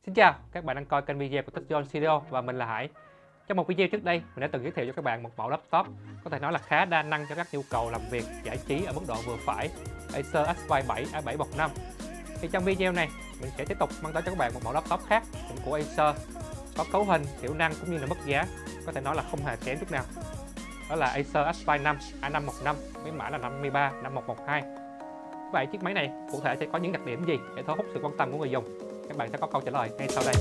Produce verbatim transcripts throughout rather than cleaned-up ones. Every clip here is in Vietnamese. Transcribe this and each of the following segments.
Xin chào, các bạn đang coi kênh video của TechZone Studio và mình là Hải. Trong một video trước đây, mình đã từng giới thiệu cho các bạn một mẫu laptop có thể nói là khá đa năng cho các nhu cầu làm việc, giải trí ở mức độ vừa phải, Acer Aspire bảy A bảy một năm. Thì trong video này, mình sẽ tiếp tục mang tới cho các bạn một mẫu laptop khác cũng của Acer, có cấu hình, hiệu năng cũng như là mức giá có thể nói là không hề kém chút nào. Đó là Acer Aspire năm A năm một năm với mã là năm ba năm một một hai. Vậy chiếc máy này cụ thể sẽ có những đặc điểm gì để thu hút sự quan tâm của người dùng? Các bạn sẽ có câu trả lời ngay sau đây.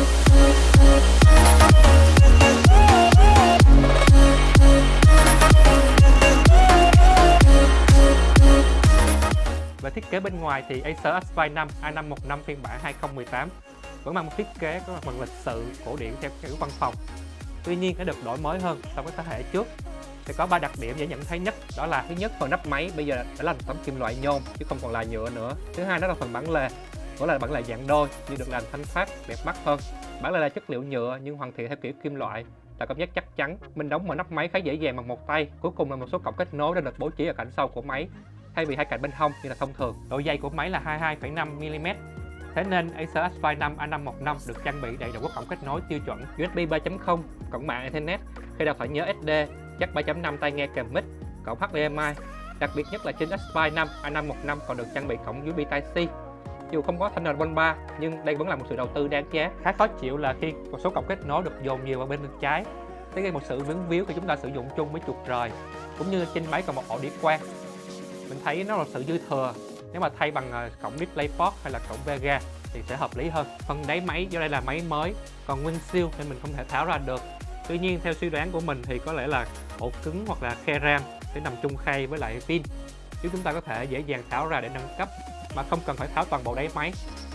Về thiết kế bên ngoài thì Acer Aspire năm A năm một năm phiên bản hai không một tám vẫn mang một thiết kế có mặt bằng lịch sự, cổ điển theo kiểu văn phòng. Tuy nhiên đã được đổi mới hơn so với thế hệ trước. Sẽ có ba đặc điểm dễ nhận thấy nhất, đó là thứ nhất, phần nắp máy bây giờ đã là tấm kim loại nhôm chứ không còn là nhựa nữa. Thứ hai, đó là phần bản lề, đó là bản lề dạng đôi nhưng được làm thanh thoát, đẹp mắt hơn. Bản lề là chất liệu nhựa nhưng hoàn thiện theo kiểu kim loại, tạo cảm giác chắc chắn. Mình đóng mở nắp máy khá dễ dàng bằng một tay. Cuối cùng là một số cổng kết nối đã được bố trí ở cạnh sau của máy thay vì hai cạnh bên hông như là thông thường. Độ dày của máy là hai mươi hai phẩy năm mi li mét. Thế nên Acer Aspire năm A năm một năm được trang bị đầy đủ các cổng kết nối tiêu chuẩn u ét bê ba chấm không, cổng mạng Ethernet, khi đào thoại nhớ ét đê, jack ba chấm năm tai nghe kèm mic, cổng hát đê em i. Đặc biệt nhất là trên Aspire năm A năm một năm còn được trang bị cổng u ét bê Type-C. Dù không có thanh nền quanh ba nhưng đây vẫn là một sự đầu tư đáng giá. Khá khó chịu là khi một số cổng kết nối được dồn nhiều vào bên trái, sẽ gây một sự vướng víu khi chúng ta sử dụng chung với chuột rời, cũng như trên máy còn một ổ đĩa quang. Mình thấy nó là sự dư thừa. Nếu mà thay bằng cổng DisplayPort hay là cổng Vega thì sẽ hợp lý hơn. Phần đáy máy do đây là máy mới, còn nguyên siêu nên mình không thể tháo ra được. Tuy nhiên theo suy đoán của mình thì có lẽ là ổ cứng hoặc là khe RAM sẽ nằm chung khay với lại pin, chứ chúng ta có thể dễ dàng tháo ra để nâng cấp mà không cần phải tháo toàn bộ đáy máy.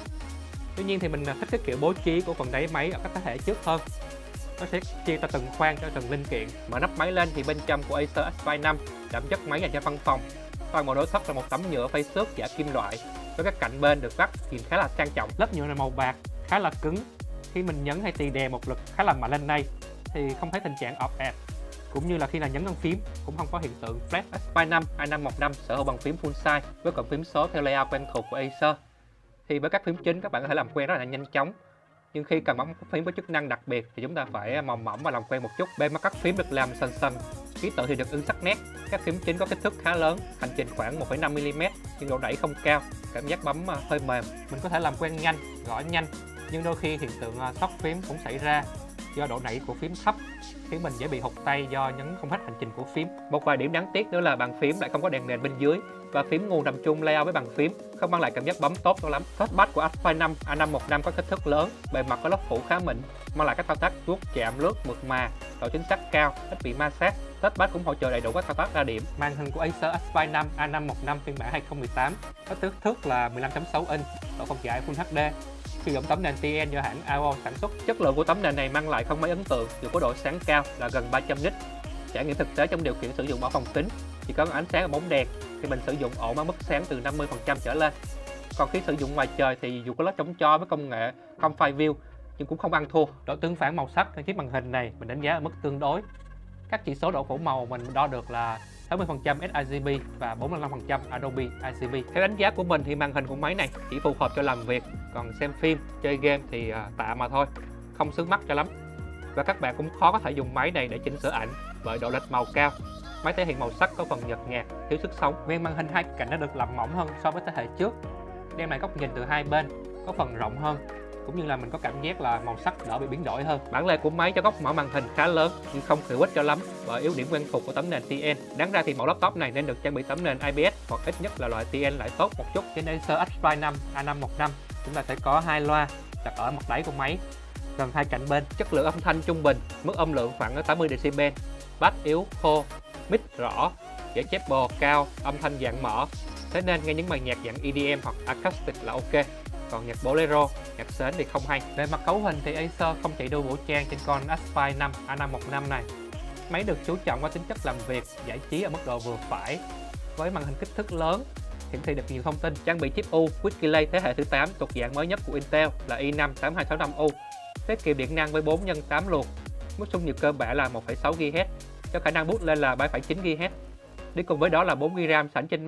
Tuy nhiên thì mình thích cái kiểu bố trí của phần đáy máy ở các thế hệ trước hơn. Nó sẽ chia ra từng khoang cho từng linh kiện. Mở nắp máy lên thì bên trong của Acer Aspire năm đảm chất máy dành cho văn phòng. Toàn bộ nội thất là một tấm nhựa phay xước giả kim loại với các cạnh bên được vắt nhìn khá là sang trọng. Lớp nhựa này màu bạc khá là cứng. Khi mình nhấn hay tì đè một lực khá là mạnh lên đây thì không thấy tình trạng ọp ẹp, cũng như là khi là nhấn ngân phím cũng không có hiện tượng flash. Aspire năm A năm một năm sở hữu bằng phím full size với cụm phím số theo layout quen thuộc của Acer. Thì với các phím chính các bạn có thể làm quen rất là nhanh chóng. Nhưng khi cần bấm phím có chức năng đặc biệt thì chúng ta phải mò mẫm và làm quen một chút. Bề mặt các phím được làm sần sần, ký tự thì được in sắc nét. Các phím chính có kích thước khá lớn, hành trình khoảng một phẩy năm mi li mét nhưng độ đẩy không cao, cảm giác bấm hơi mềm. Mình có thể làm quen nhanh, gõ nhanh, nhưng đôi khi hiện tượng sóc phím cũng xảy ra do độ đẩy của phím thấp, khiến mình dễ bị hụt tay do nhấn không hết hành trình của phím. Một vài điểm đáng tiếc nữa là bàn phím lại không có đèn nền bên dưới và phím nguồn nằm chung layout với bàn phím, không mang lại cảm giác bấm tốt cho lắm. Touchpad của Aspire năm A năm một năm có kích thước lớn, bề mặt có lớp phủ khá mịn, mang lại các thao tác vuốt chạm lướt mượt mà, độ chính xác cao, ít bị ma sát. Touchpad cũng hỗ trợ đầy đủ các thao tác đa điểm. Màn hình của Acer Aspire năm A năm một năm phiên bản hai không một tám có kích thước là mười lăm phẩy sáu inch, độ phân giải Full hát đê. Sử dụng tấm nền tê en do hãng a o sản xuất. Chất lượng của tấm nền này mang lại không mấy ấn tượng dù có độ sáng cao là gần ba trăm nit. Trải nghiệm thực tế trong điều kiện sử dụng ở phòng kính chỉ có ánh sáng ở bóng đèn thì mình sử dụng ổn ở mức sáng từ năm mươi phần trăm trở lên. Còn khi sử dụng ngoài trời thì dù có lớp chống cho với công nghệ Comfy View nhưng cũng không ăn thua. Độ tương phản màu sắc trên chiếc màn hình này mình đánh giá ở mức tương đối. Các chỉ số độ phủ màu mình đo được là sáu mươi phần trăm sRGB và bốn mươi lăm phần trăm Adobe rờ giê bê. Theo đánh giá của mình thì màn hình của máy này chỉ phù hợp cho làm việc, còn xem phim, chơi game thì tạm mà thôi, không sướng mắt cho lắm. Và các bạn cũng khó có thể dùng máy này để chỉnh sửa ảnh bởi độ lệch màu cao. Máy thể hiện màu sắc có phần nhợt nhạt, thiếu sức sống. Viên màn hình hai cạnh đã được làm mỏng hơn so với thế hệ trước, đem lại góc nhìn từ hai bên có phần rộng hơn, cũng như là mình có cảm giác là màu sắc đỡ bị biến đổi hơn. Bản lề của máy cho góc mở màn hình khá lớn nhưng không hữu ích cho lắm bởi yếu điểm quen thuộc của tấm nền tê en. Đáng ra thì mẫu laptop này nên được trang bị tấm nền i pê ét hoặc ít nhất là loại tê en lại tốt một chút. Trên Acer Aspire năm A năm một năm chúng ta sẽ có hai loa đặt ở mặt đáy của máy gần hai cạnh bên. Chất lượng âm thanh trung bình, mức âm lượng khoảng tám mươi decibel, bass yếu khô, mic rõ, dễ chép bò cao, âm thanh dạng mở. Thế nên nghe những bài nhạc dạng e đê em hoặc acoustic là ok. Còn nhạc bolero, nhạc sến thì không hay. Về mặt cấu hình thì Acer không chạy đua vũ trang trên con Aspire năm A năm một năm này. Máy được chú trọng vào tính chất làm việc, giải trí ở mức độ vừa phải, với màn hình kích thước lớn, hiển thị được nhiều thông tin. Trang bị chip U Skylake thế hệ thứ tám thuộc dạng mới nhất của Intel là i năm tám hai sáu năm U, tiết kiệm điện năng với bốn nhân tám luồng, mức xung nhịp cơ bản là một phẩy sáu gi ga héc, cho khả năng boot lên là ba phẩy chín gi ga héc. Đi cùng với đó là bốn gi ga ram sẵn trên main.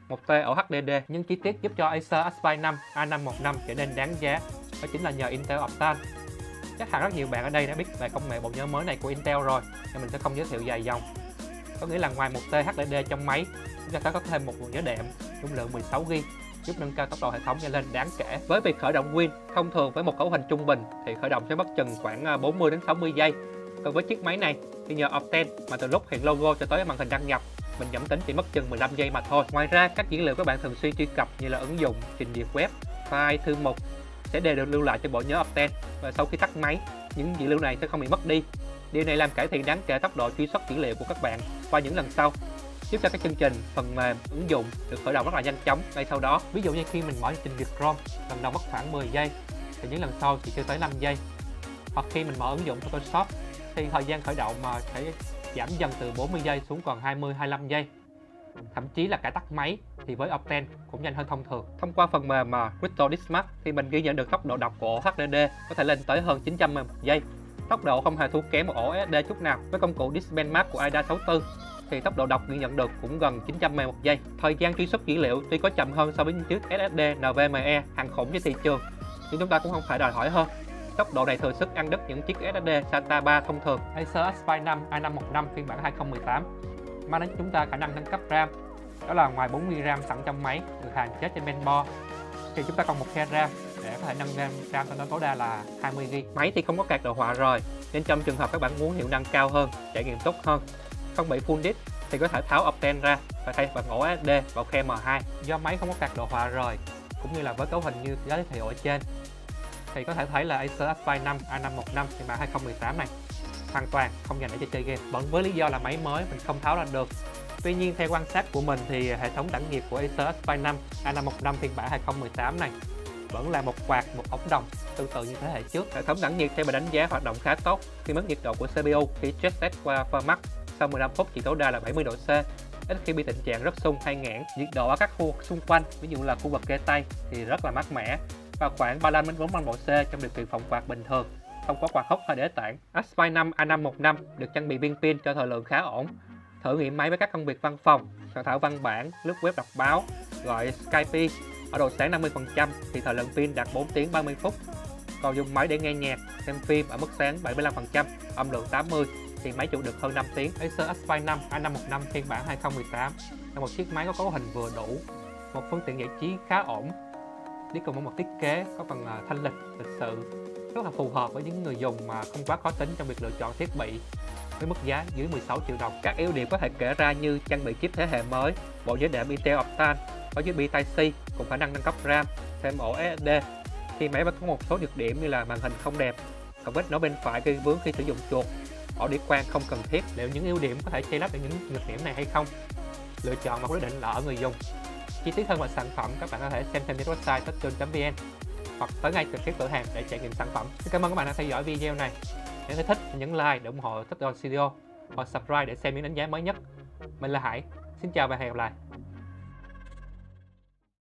một tê ổ hát đê đê. Những chi tiết giúp cho Acer Aspire năm A năm một năm trở nên đáng giá đó chính là nhờ Intel Optane. Chắc hẳn rất nhiều bạn ở đây đã biết về công nghệ bộ nhớ mới này của Intel rồi, nên mình sẽ không giới thiệu dài dòng. Có nghĩa là ngoài một tê hát đê đê trong máy, chúng ta có thêm một bộ nhớ đệm dung lượng mười sáu gi-ga-bai, giúp nâng cao tốc độ hệ thống lên đáng kể. Với việc khởi động Win, thông thường với một cấu hình trung bình thì khởi động sẽ mất chừng khoảng bốn mươi đến sáu mươi giây. Còn với chiếc máy này thì nhờ Optane mà từ lúc hiện logo cho tới màn hình đăng nhập, mình nhẩm tính chỉ mất chừng mười lăm giây mà thôi. Ngoài ra, các dữ liệu các bạn thường xuyên truy cập như là ứng dụng, trình duyệt web, file, thư mục sẽ đều được lưu lại trên bộ nhớ Optane, và sau khi tắt máy, những dữ liệu này sẽ không bị mất đi. Điều này làm cải thiện đáng kể tốc độ truy xuất dữ liệu của các bạn qua những lần sau, giúp cho các chương trình, phần mềm, ứng dụng được khởi động rất là nhanh chóng ngay sau đó. Ví dụ như khi mình mở trình duyệt Chrome, lần đầu mất khoảng mười giây, thì những lần sau chỉ chưa tới năm giây. Hoặc khi mình mở ứng dụng Photoshop thì thời gian khởi động mà phải giảm dần từ bốn mươi giây xuống còn hai mươi đến hai mươi lăm giây. Thậm chí là cả tắt máy thì với Optane cũng nhanh hơn thông thường. Thông qua phần mềm mà Crystal Disk Mark thì mình ghi nhận được tốc độ đọc của ổ hát đê đê có thể lên tới hơn chín trăm mb một giây. Tốc độ không hề thua kém một ổ ét ét đê chút nào. Với công cụ Disk Benchmark của a i đê a sáu mươi tư thì tốc độ đọc ghi nhận được cũng gần chín trăm mb một giây. Thời gian truy xuất dữ liệu tuy có chậm hơn so với những chiếc ét ét đê NVMe hàng khủng trên thị trường, nhưng chúng ta cũng không phải đòi hỏi hơn. Tốc độ này thừa sức ăn đứt những chiếc ét ét đê SATA ba thông thường. Acer Aspire năm A năm một năm phiên bản hai không một tám mang đến chúng ta khả năng nâng cấp RAM, đó là ngoài bốn gi-ga-bai RAM sẵn trong máy được hàn chế trên mainboard thì chúng ta còn một khe RAM để có thể nâng RAM RAM lên tối đa là hai mươi gi-ga-bai. Máy thì không có card đồ họa rồi, nên trong trường hợp các bạn muốn hiệu năng cao hơn, trải nghiệm tốt hơn, không bị full disk thì có thể tháo Optane ra và thay bằng ổ ét ét đê vào khe M hai. Do máy không có card đồ họa rồi, cũng như là với cấu hình như giới thiệu ở trên, thì có thể thấy là Acer Aspire năm A năm một năm phiên bản hai không một tám này hoàn toàn không dành để chơi game, vẫn với lý do là máy mới mình không tháo ra được. Tuy nhiên theo quan sát của mình thì hệ thống tản nhiệt của Acer Aspire năm A năm một năm phiên bản hai không một tám này vẫn là một quạt, một ống đồng tương tự như thế hệ trước. Hệ thống tản nhiệt theo mình đánh giá hoạt động khá tốt khi mức nhiệt độ của xê pê u khi stress test qua Firmax sau mười lăm phút chỉ tối đa là bảy mươi độ C, ít khi bị tình trạng rất sung hay nghẽn. Nhiệt độ ở các khu vực xung quanh, ví dụ là khu vực kê tay thì rất là mát mẻ và khoảng ba mươi lăm đến bốn mươi lăm độ C trong điều kiện phòng quạt bình thường, không có quạt hốc hay đế tản. Aspire năm A năm một năm được trang bị viên pin cho thời lượng khá ổn. Thử nghiệm máy với các công việc văn phòng, soạn thảo văn bản, lướt web, đọc báo, gọi Skype ở độ sáng năm mươi phần trăm thì thời lượng pin đạt bốn tiếng ba mươi phút. Còn dùng máy để nghe nhạc, xem phim ở mức sáng bảy mươi lăm phần trăm, âm lượng tám mươi thì máy chịu được hơn năm tiếng. Acer Aspire năm A năm một năm phiên bản hai không một tám là một chiếc máy có cấu hình vừa đủ, một phương tiện giải trí khá ổn, đi cùng với một thiết kế có phần thanh lịch, lịch sự, rất là phù hợp với những người dùng mà không quá khó tính trong việc lựa chọn thiết bị với mức giá dưới mười sáu triệu đồng. Các ưu điểm có thể kể ra như trang bị chip thế hệ mới, bộ nhớ đệm Intel Optane, có u ét bê Type-C cùng khả năng nâng cấp RAM, thêm ổ ét ét đê. Khi máy vẫn có một số nhược điểm như là màn hình không đẹp, còn vết nối bên phải gây vướng khi sử dụng chuột, ổ đĩa quang không cần thiết. Liệu những ưu điểm có thể che lấp được những nhược điểm này hay không? Lựa chọn và quyết định là ở người dùng. Chi tiết hơn về sản phẩm các bạn có thể xem thêm trên website techtune chấm vn hoặc tới ngay trực tiếp cửa hàng để trải nghiệm sản phẩm. Xin cảm ơn các bạn đã theo dõi video này. Nếu thấy thích, nhấn like để ủng hộ Techtune Studio hoặc subscribe để xem những đánh giá mới nhất. Mình là Hải. Xin chào và hẹn gặp lại.